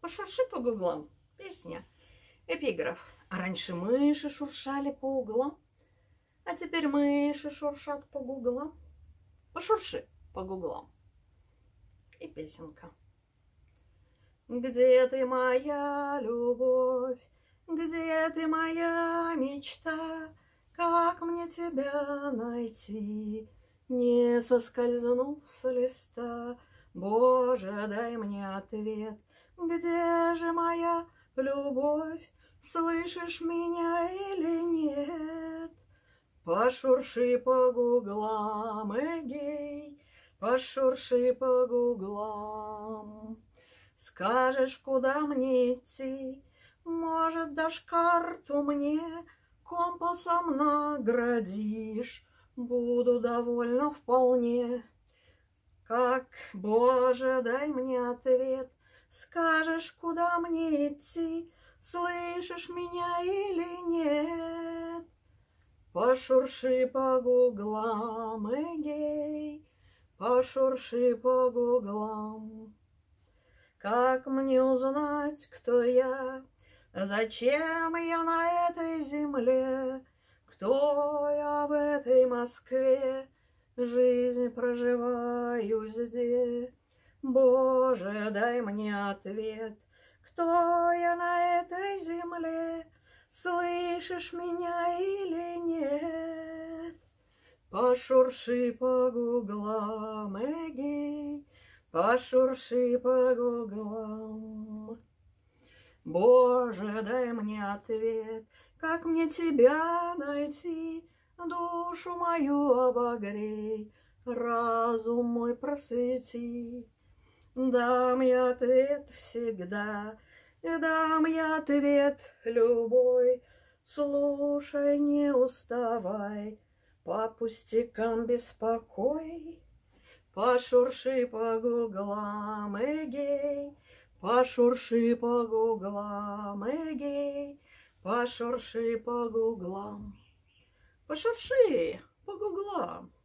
Пошурши по гуглам. Песня. Эпиграф. А раньше мыши шуршали по углам, а теперь мыши шуршат по гуглам. Пошурши по гуглам. И песенка. Где ты, моя любовь? Где ты, моя мечта? Как мне тебя найти, не соскользнув с листа? Боже, дай мне ответ. Где же моя любовь? Слышишь меня или нет? Пошурши по гуглам, эгей, пошурши по гуглам. Скажешь, куда мне идти? Может, дашь карту мне, компасом наградишь, буду довольна вполне. Как, Боже, дай мне ответ, скажешь, куда мне идти, слышишь меня или нет? Пошурши по гуглам, эгей, пошурши по гуглам. Как мне узнать, кто я? Зачем я на этой земле? Кто я в этой Москве? Жизнь проживаю здесь. Боже, дай мне ответ. Кто я на этой земле? Слышишь меня или нет? Пошурши по гуглам, эгей, пошурши по гуглам. Боже, дай мне ответ, как мне тебя найти, душу мою обогрей, разум мой просвети. Дам я ответ всегда, дам я ответ любой, слушай, не уставай, по пустякам беспокой. Пошурши по гуглам, эгей, пошурши по гуглам, эгей, пошурши по гуглам. Пошурши по гуглам.